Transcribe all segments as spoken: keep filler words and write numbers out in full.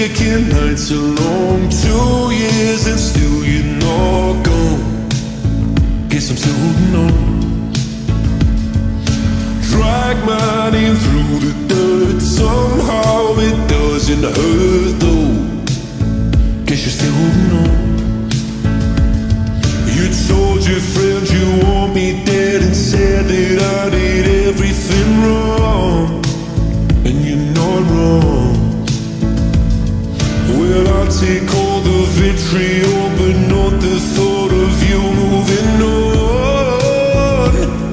aching nights are long. Two years and still you're not gone. Guess I'm still holding on. Drag my name through the dirt. Somehow it doesn't hurt though. Guess you're still holding on. You told your friends you want me dead and said that I did everything wrong. And you're not wrong. Well, I'll take all the vitriol, but not the thought of you moving on.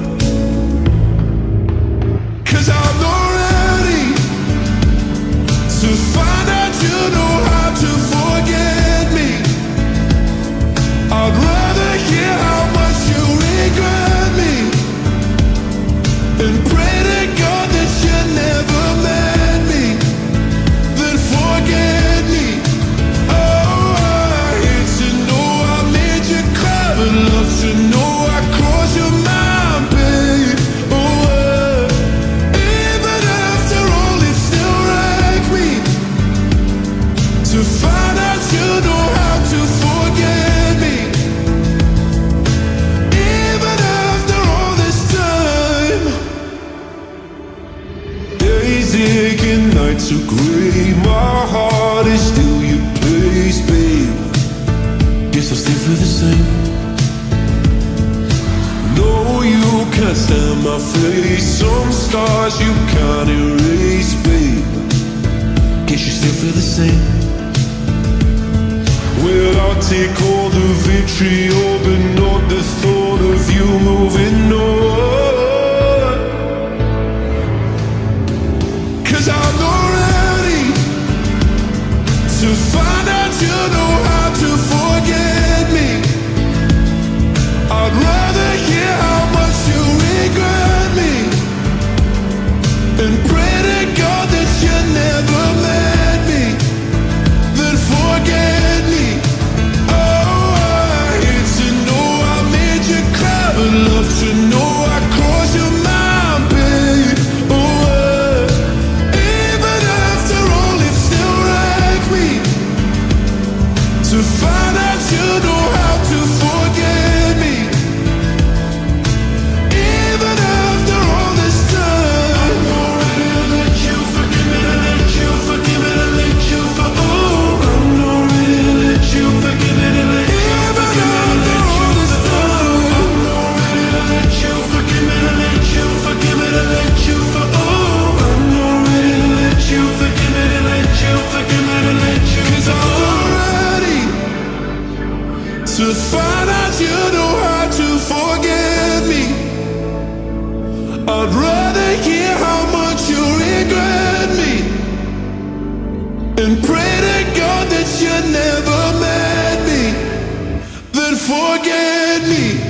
'Cause I'm not ready to find out you know how to forget me. I'd rather hear how much you regret me and pray to God that you never met me, then forget me. Oh, I hate to know I made you cry, but love to know I crossed your mind, babe. Oh, uh, even after all, it still wrecked me to find out you know how to forget me. Even after all this time, days aching, nights are gray. My heart is still your place, babe. Guess I still feel the same. No, you can't stand my face. Some scars you can't erase, babe. Guess you still feel the same. Well, I'll take all the vitriol, but not the thought of you moving on. 'Cause I'm not ready to find out you know how to forget me. I'd rather hear how much you regret me and pray to God that you never met me, then forget me. Oh, I hate to know I made you cry, but love to know I crossed your mind, babe. Oh, uh, even after all, it still wrecked me to find out you know how to forget me. Even after all this time, I'm not ready to let you forgive me, to let you forgive me, to let you for oh, I'm not ready to let you forgive me, to let you forgive me, to let you for oh, I'm not ready to let you forgive me, to let you forgive me, to let you for oh, I'm not ready to let you forgive me, to let you forgive me, to let you 'cause I'm not ready to find out you know how to forget me. I'd rather hear how much you regret me and pray to God that you never met me, then forget me.